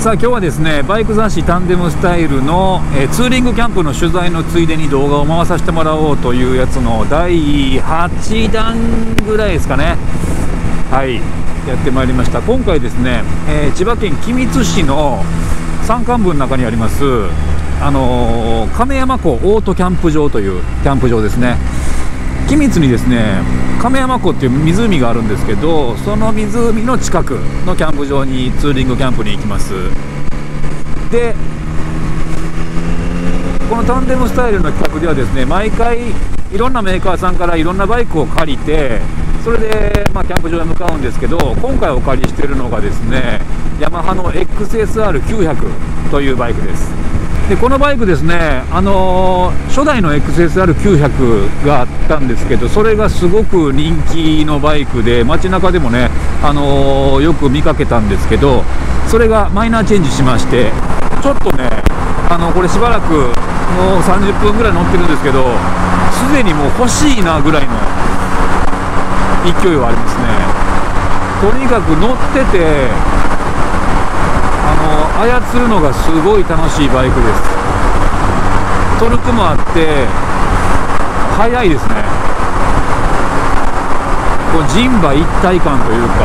さあ今日はですね、バイク雑誌タンデムスタイルの、ツーリングキャンプの取材のついでに動画を回させてもらおうというやつの第8弾ぐらいですかね。はい、やってまいりました。今回ですね、千葉県君津市の山間部の中にあります亀山湖オートキャンプ場というキャンプ場ですね。君津にですね、亀山湖っていう湖があるんですけど、その湖の近くのキャンプ場にツーリングキャンプに行きます。で、このタンデムスタイルの企画ではですね、毎回いろんなメーカーさんからいろんなバイクを借りて、それで、キャンプ場へ向かうんですけど、今回お借りしているのがですね、ヤマハの XSR900 というバイクです。でこのバイクですね、初代の XSR900 があったんですけど、それがすごく人気のバイクで、街中でもね、よく見かけたんですけど、それがマイナーチェンジしまして、ちょっとね、これしばらくもう30分ぐらい乗ってるんですけど、すでにもう欲しいなぐらいの勢いはありますね。とにかく乗ってて、操るのがすごい楽しいバイクです。トルクもあって速いですね。こう人馬一体感という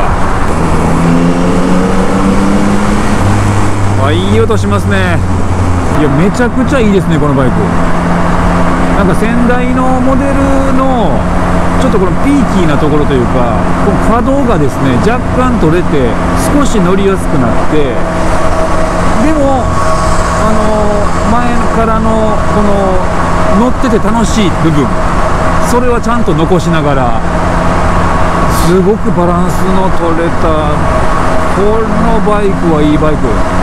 か、いい音しますね。いや、めちゃくちゃいいですね、このバイク。なんか先代のモデルのちょっとこのピーキーなところというか、この可動がですね、若干取れて少し乗りやすくなって、でも前からのこの乗ってて楽しい部分、それはちゃんと残しながら、すごくバランスの取れた、このバイクはいいバイク。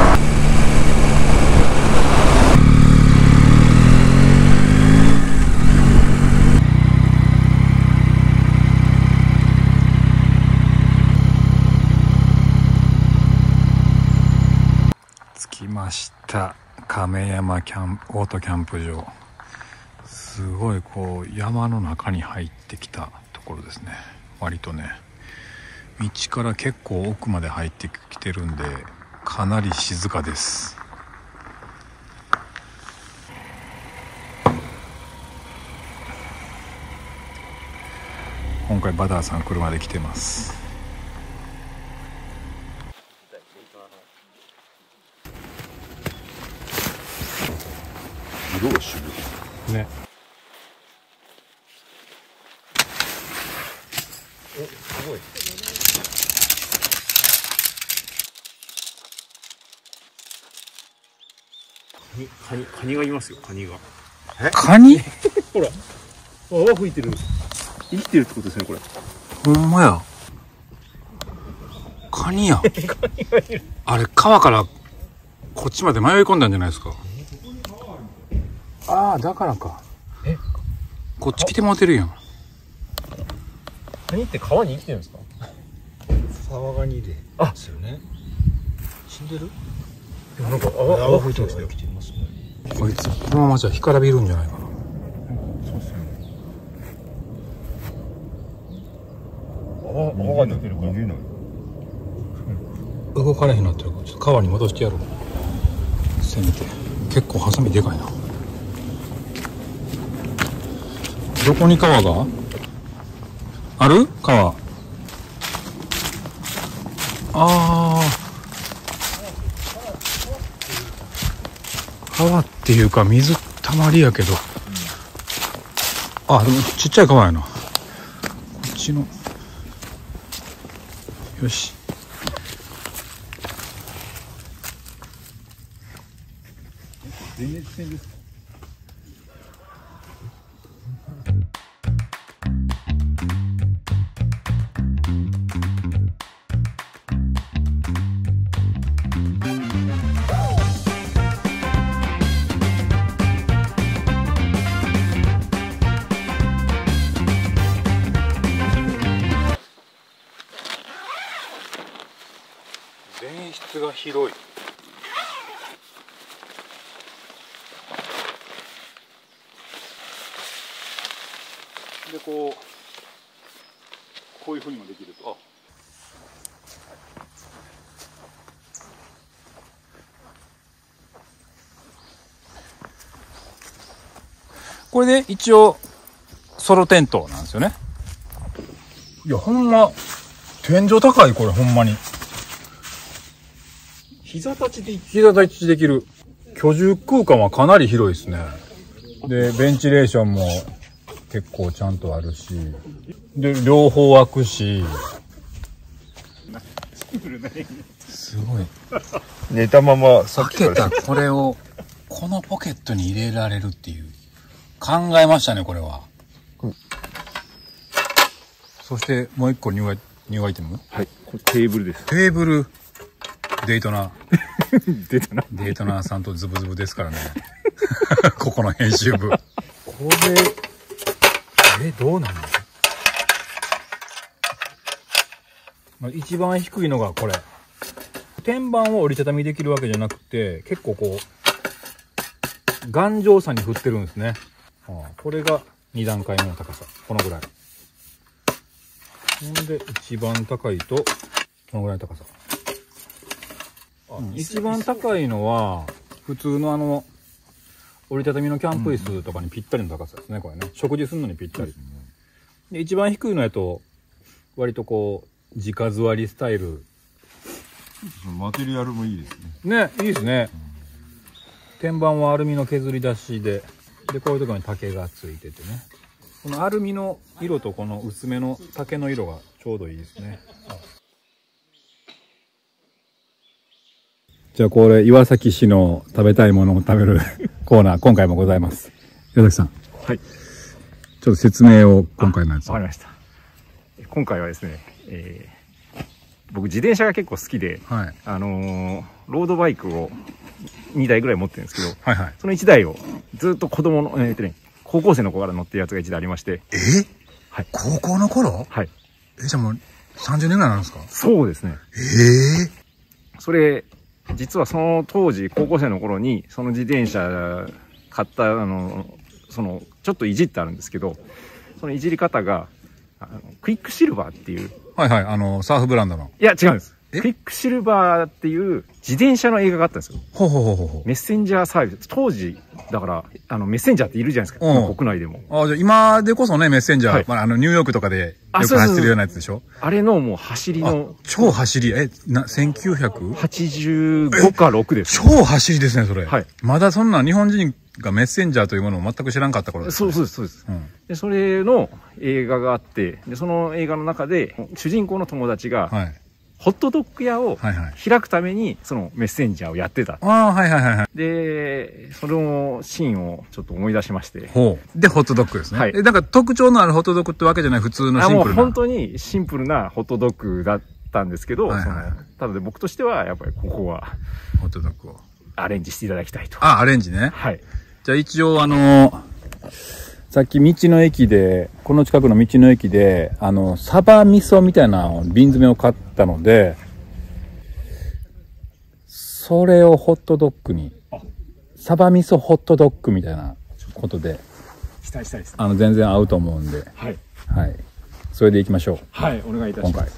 着きました。亀山オートキャンプ場。すごいこう山の中に入ってきたところですね。割とね、道から結構奥まで入ってきてるんで、かなり静かです。今回バダーさん車で来てます。 色が渋いね。 すごい。カニがいますよ、カニが。 カニ？ ほら、泡吹いてる。生きてるってことですね、これ。 ほんまや。カニや。あれ、川からこっちまで迷い込んだんじゃないですか。ああ、だからか。こっち来てもらってるやん。 カニって川に生きてるんですか？沢ガニで。あ、ですよね。死んでる？なんか泡吹いてますよ。 こいつこのままじゃ干からびるんじゃないかな。 そうっすよね。泡が出てるから。逃げない。 動かれへんなってるから、ちょっと川に戻してやろう。せめて。結構ハサミでかいな。どこに川がある？川。川っていうか水たまりやけど、でもちっちゃい川やな。こっちの、よし。 電熱線ですか？ 前室が広い。でこういうふうにもできると。 これで一応ソロテントなんですよね。いやほんま天井高い、これほんまに膝立ちで膝立ちできる。居住空間はかなり広いですね。でベンチレーションも結構ちゃんとあるし、で両方開くし、すごい。 寝たままさっき開けからたこれをこのポケットに入れられるっていう、考えましたねこれは。そしてもう一個ニューアイテム。 はい、これテーブルです。 テーブル。デイトナ出たな。 デイトナさんとズブズブですからね。ここの編集部。これどうなんだ。一番低いのがこれ。天板を折りたたみできるわけじゃなくて、結構こう頑丈さに振ってるんですね。これが2段階目の高さ、このぐらい。ほんで一番高いとこのぐらいの高さ。一番高いのは普通の折りたたみのキャンプ椅子とかにぴったりの高さですね、これね。食事するのにぴったり。で一番低いのやと割とこう直座りスタイル。 マテリアルもいいですね。 ね、いいですね。天板はアルミの削り出しで、こういうところに竹がついててね。このアルミの色とこの薄めの竹の色がちょうどいいですね。じゃあこれ岩崎市の食べたいものを食べるコーナー、今回もございます。岩崎さん。 はい。 ちょっと説明を今回のやつ。 わかりました。今回はですね、僕自転車が結構好きで、 はい、 ロードバイクを2台ぐらい持ってるんですけど、 はいはい、 その1台をずっと子供の、高校生の子から乗ってるやつが1台ありまして。 はい。高校の頃？ はい。 じゃあもう30年ぐらいなんですか？そうですね。 それ、実はその当時、高校生の頃に、その自転車買った、ちょっといじってあるんですけど、そのいじり方が、クイックシルバーっていう。 はいはい、サーフブランドの。 いや、違うんです。クイックシルバーっていう自転車の映画があったんですよ。 ほうほうほうほう。 メッセンジャーサービス。当時、だから、メッセンジャーっているじゃないですか。国内でも。 じゃあ今でこそね、メッセンジャー。はい、まあ、ニューヨークとかでよく走ってるようなやつでしょ？ あれのもう走りの。 超走り。1985 か6です。 超走りですね、それ。 はい。 まだそんな日本人がメッセンジャーというものを全く知らんかった頃です、ね。 そうです。で、それの映画があって、で、その映画の中で、主人公の友達が、はい、ホットドッグ屋を開くために、そのメッセンジャーをやってた。で、そのシーンをちょっと思い出しまして。で、ホットドッグですね。はい。なんか特徴のあるホットドッグってわけじゃない、普通のシンプルな。もう本当にシンプルなホットドッグだったんですけど、ただで僕としては、やっぱりここは、ホットドッグをアレンジしていただきたいと。アレンジね。はい。じゃあ一応さっき道の駅で、この近くの道の駅で、サバ味噌みたいな瓶詰めを買ったので、それをホットドッグに、サバ味噌ホットドッグみたいなことで、期待したいですね。全然合うと思うんで、はい。はい。それでいきましょう。はい、お願いいたします。今回。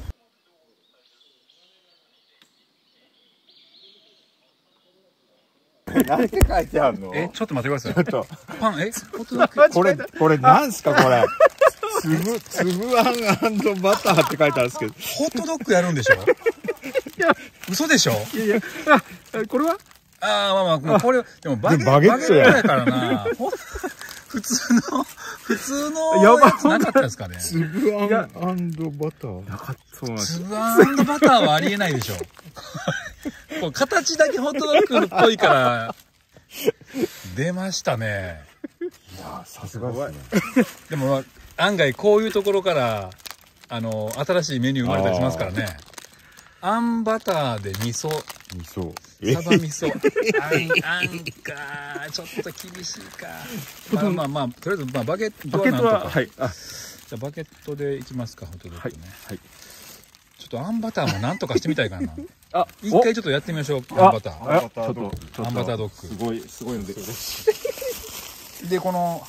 何て書いてあるの？ ちょっと待ってください。ちょっと。パン、ホットドッグ。 これなんすかこれ。つぶあん&バターって書いてあるんですけど。 ホットドッグやるんでしょ？いや、嘘でしょ？いや、これは？まあ、これ、でもバゲットやからな。普通のやつなかったですかね。 つぶあん&バター。なかった。そうなんです。 つぶあん&バターはありえないでしょ。こう形だけホットドッグっぽいから出ましたね。 いやさすがですね。 でも案外こういうところから新しいメニュー生まれたりしますからね。あんバターで味噌サバ味噌あんかちょっと厳しいか。まあとりあえずバゲットはなんとか。はい。じゃあバゲットでいきますか、ホットドッグね。はい。ちょっとあんバターもなんとかしてみたいかな。一回ちょっとやってみましょう。あんバター。あんバタードッグ。 すごいので。 で、この、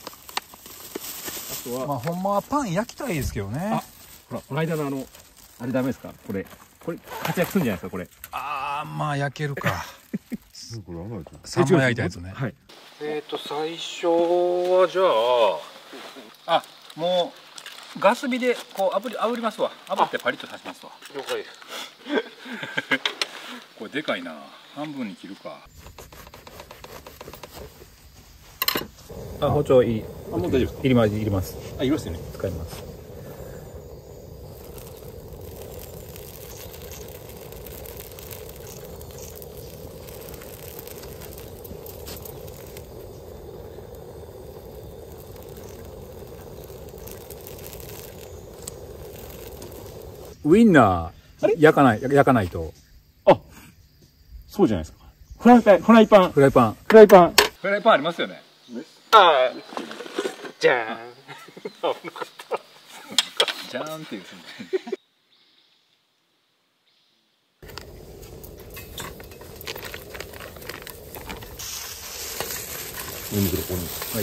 あとは、まあ、ほんまはパン焼きたいですけどね。 ほら、この間のあれダメですか？これ活躍するんじゃないですか、これ。 まあ、焼けるか。 サンマ焼いたやつね。はい。最初はじゃあ、もうガス火でこう炙りますわ。炙ってパリッとさしますわ。了解です。これでかいな。半分に切るか。包丁いい。もう大丈夫ですか？いります。いりますよね。使います。ウインナー焼かないと。 そうじゃないですか。フライパンありますよね。 じゃーん。 じゃーんっていう。 ニンニクここに。はい。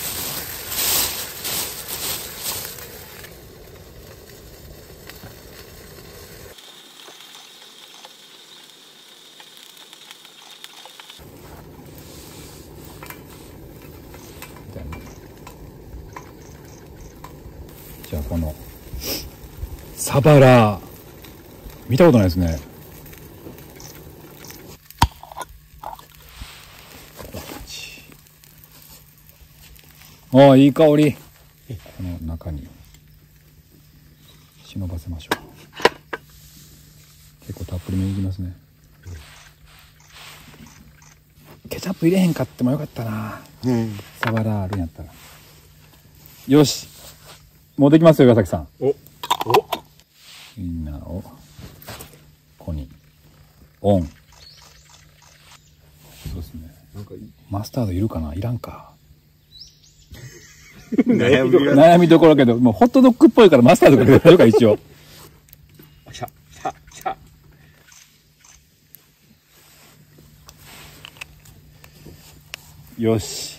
じゃあこのサバラ見たことないですね。いい香り。この中に忍ばせましょう。結構たっぷりめにいきますね。ケチャップ入れへんかってもよかったな。サバラあるんやったら。よし、もうできますよ岩崎さん。ウインナーをここにオン。そうですね。なんかマスタードいるかな、いらんか。悩みどころけど、もうホットドッグっぽいからマスタードかけてるか一応。よし。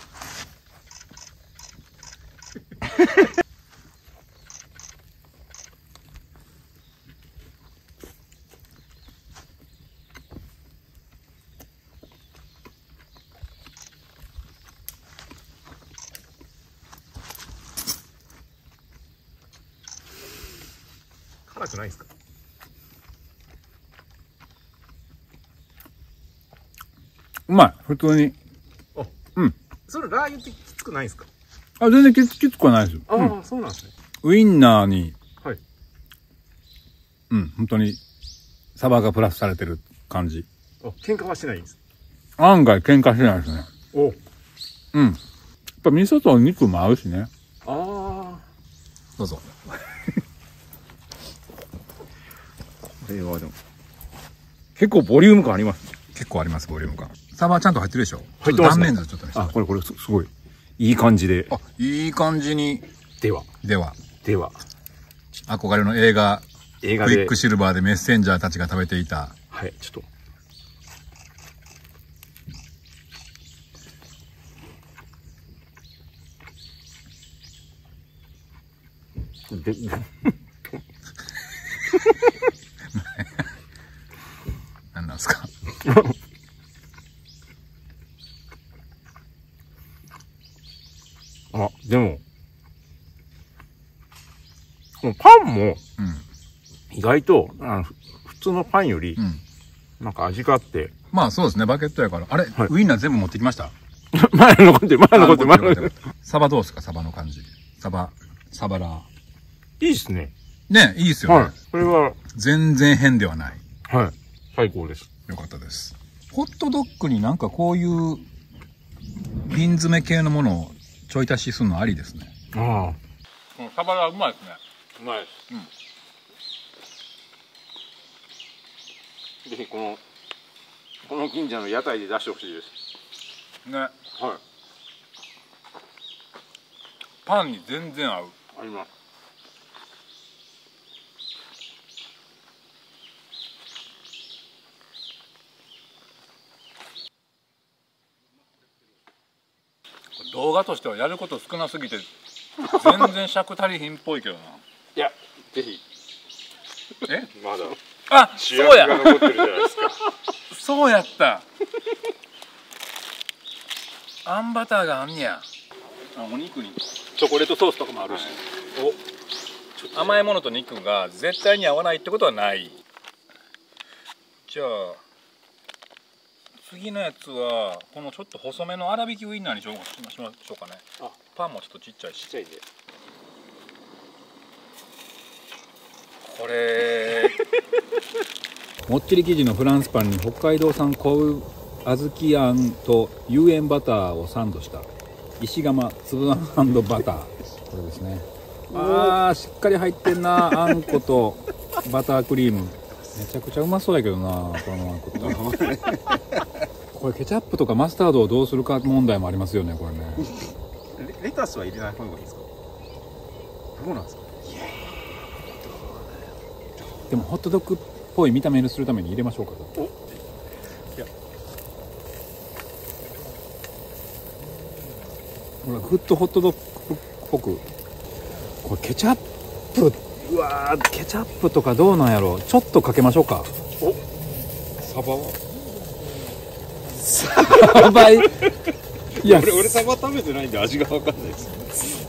辛くないですか？ うまい、普通に。 それラー油ってきつくないですか？ 全然きつくはないですよ。 そうなんですね。 ウインナーに、 はい。 本当にサバがプラスされてる感じ。 喧嘩はしてないんです。 案外喧嘩してないですね。やっぱ味噌と肉も合うしね。どうぞ。これはでも結構ボリューム感ありますね。結構あります、ボリューム感。サバちゃんと入ってるでしょ。 入ってますね。 断面図ちょっと見せて。 これすごいいい感じで。 いい感じに。では憧れの映画クイックシルバーでメッセンジャーたちが食べていた。 ちょっと何なんですか？ でもこのパンも意外と普通のパンよりなんか味があって。 そうですね、バケットやから。あれ、ウインナー全部持ってきました？ 前残ってる。 サバどうですか？サバの感じ。サバラいいですね。 ね、いいですよね。 これは全然変ではない。 最高です。 よかったです。ホットドッグになんかこういう瓶詰め系のものをちょい足しするのありですね。 このサバラうまいですね。うまいです。ぜひこの近所の屋台で出してほしいですね。パンに全然合う。 合います。 動画としてはやること少なすぎて全然尺足りひんっぽいけどな。 いや、ぜひ。 まだ主役が残ってるじゃないですか。 そうやった。あんバターがあんねや。お肉にチョコレートソースとかもあるし、甘いものと肉が絶対に合わないってことはない。じゃあ次のやつはこのちょっと細めの粗挽きウインナーにしましょうかね。パンもちょっとちっちゃいし。これもっちり生地のフランスパンに北海道産小豆あんと有塩バターをサンドした石窯粒あんバター、これですね。しっかり入ってんな。あんことバタークリーム、めちゃくちゃうまそうやけどな、このまま食ったら。これケチャップとかマスタードをどうするか問題もありますよね、これね。 レタスは入れない方がいいですか？どうなんですか？ でもホットドッグっぽい見た目にするために入れましょうか。ほら、グッドホットドッグっぽく。これケチャップ、うわー、ケチャップとかどうなんやろ。ちょっとかけましょうか。 サバは？ サバいや、 俺サバ食べてないんで味が分かんないです。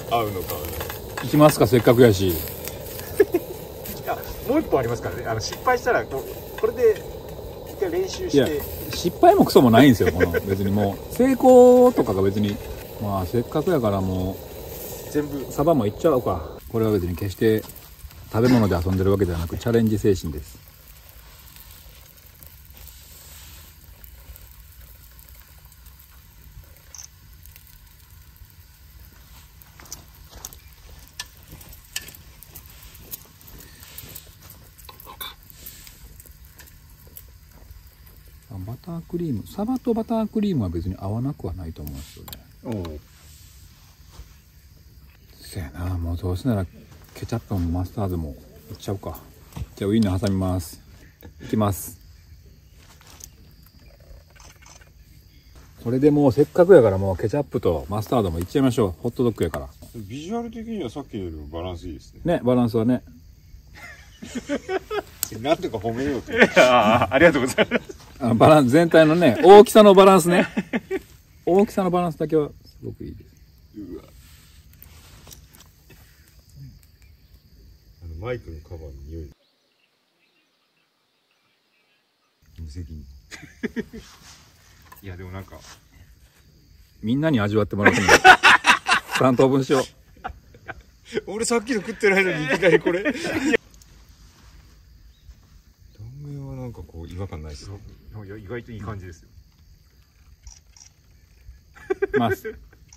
合うのか。 いきますか、せっかくやし。 いや、もう一本ありますからね。失敗したらこれで一回練習して。 失敗もクソもないんですよ。この別にもう成功とかが別に、まあせっかくやからもう全部サバもいっちゃおうか。これは別に決して食べ物で遊んでるわけではなくチャレンジ精神です。バタークリーム、サバとバタークリームは別に合わなくはないと思うんですよね。そやな、もうどうせならケチャップもマスタードもいっちゃうか。じゃあウインナー挟みます。いきます。これでもうせっかくやからもうケチャップとマスタードもいっちゃいましょう。ホットドッグやから。 ビジュアル的にはさっきよりもバランスいいですね。 ね、バランスはね。 なんとか褒めようと。ありがとうございます。 バランス全体のね、大きさのバランスね。大きさのバランスだけはすごくいいです。 うわ。マイクのカバーの匂い。無責任。いやでもなんかみんなに味わってもらっても3等分しよう。 俺さっきの食ってないのにいきなりこれ。断面はなんかこう違和感ないですよ。意外といい感じですよ。 ます。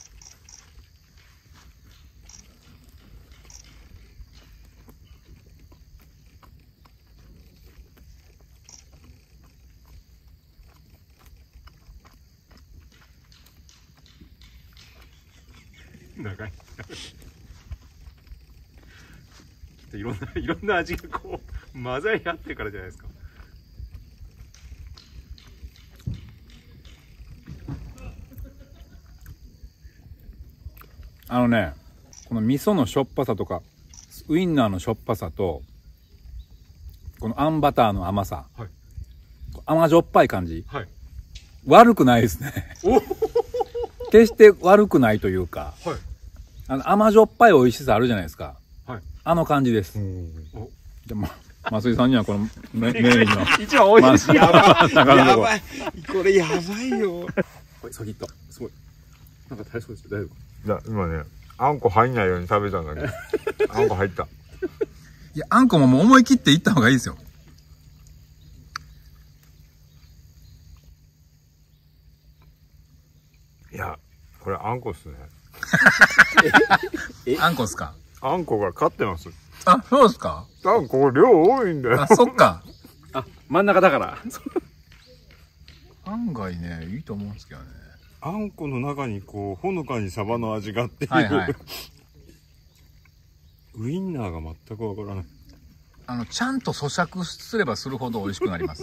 長い。きっといろんな味がこう混ざり合ってるからじゃないですか。 あのね、この味噌のしょっぱさとかウインナーのしょっぱさとこのあんバターの甘さ、はい、甘じょっぱい感じ、はい、悪くないですね。決して悪くないというか、はい、甘じょっぱい美味しさあるじゃないですか、はい、あの感じです。でも増井さんにはこのメインの一番美味しい。やばいやばい、これやばいよ。 先行った。すごいなんか大丈夫ですよ。大丈夫。 いや今ね、あんこ入んないように食べたんだけどあんこ入った。 いや、あんこももう思い切っていった方がいいですよ。 いや、これあんこっすね。 あんこっすか。 あんこが勝ってます。 あ、そうですか。 あんこ量多いんだよ。 あ、そっか。 あ、真ん中だから。 案外ね、いいと思うんですけどね。 あんこの中にこうほのかにサバの味があっていう、はいはい、ウインナーが全くわからない。 ちゃんと咀嚼すればするほど美味しくなります。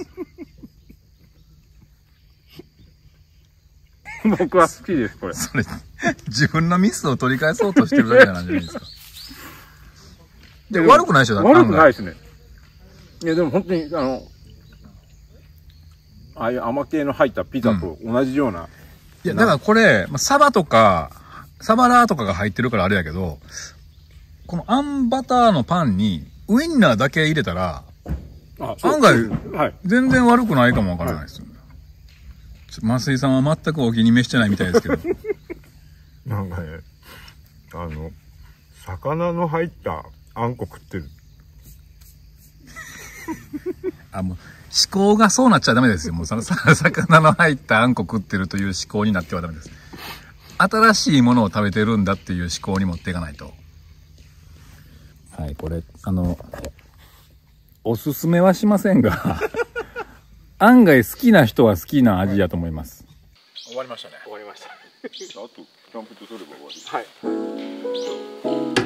僕は好きです、これ。 それ、自分のミスを取り返そうとしてるだけなんじゃないですか。で、悪くないでしょ。 悪くないですね。いや、でも本当に、 ああいう甘系の入ったピザと同じような。 いや、だからこれ、サバとか、サバラーとかが入ってるからあれやけど、このあんバターのパンにウインナーだけ入れたら、案外、全然悪くないかもわからないですよ。増井さんは全くお気に召してないみたいですけど。 なんかね、魚の入ったあんこ食ってる。 もう、思考がそうなっちゃダメですよ。もう、魚の入ったあんこ食ってるという思考になってはダメです。新しいものを食べてるんだっていう思考に持っていかないと。 はい、これ、おすすめはしませんが、案外好きな人は好きな味やと思います。 終わりましたね。 終わりました。あと、キャンプとすれば終わり。はい。